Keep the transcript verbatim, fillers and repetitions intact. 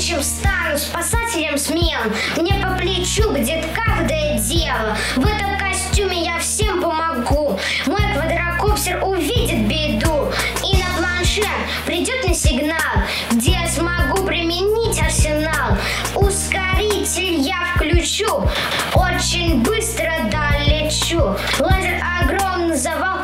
будущем стану спасателем смелым. Мне по плечу будет каждое дело. В этом костюме я всем помогу. Мой квадрокоптер увидит беду и на планшет придет на сигнал, где я смогу применить арсенал. Ускоритель я включу, очень быстро долечу. Лазер огромный завал